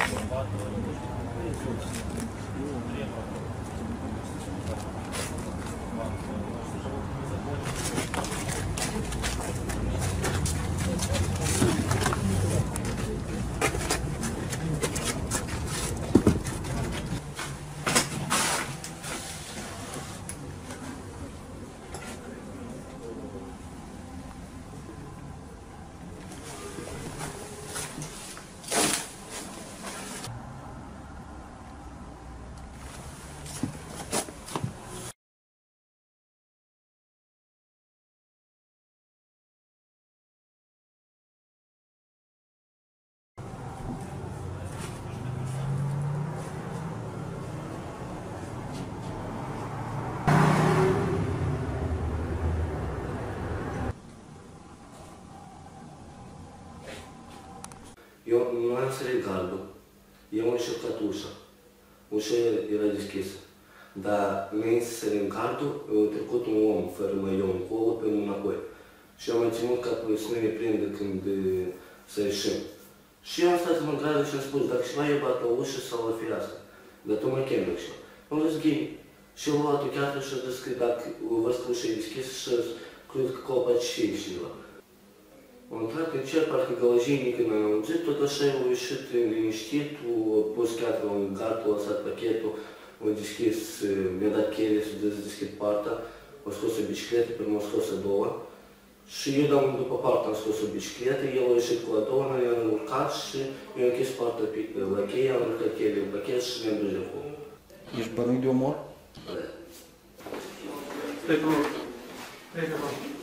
Eu nu am sărit gardul, eu am înșeptat ușa. Ușa era deschisă. Dar înainte să sărim gardul, a trecut un om fără maieu încolo, pe unul înapoi. Și eu am ținut ca să nu ne prindă când să ieșim. Și eu am stat în gardă și am spus, dacă ceva e bat la ușă sau la fereastră, dar tu mă chem de așa. Am zis, ghini. Și eu am luat o cheatră și am zis că dacă văd că ușa e deschisă și cred că copaci și ceva. Am intrat în cer, parcă gălăjinică n-am auzit, tot așa au ieșit liniștit, a pus cheatră în gard, a lăsat pachetul, a deschis, mi-a dat cheile să deschid partea, a scos o bicicletă, pe urmă a scos a doua. Și eu după partea am scos o bicicletă, el a ieșit cu a doua, noi am urcat și mi-a închis partea la cheie, am urcat cheile în pachet și mi-am dus de acolo. Ești bănuit de omor? Da. Stai, bă. Stai, bă.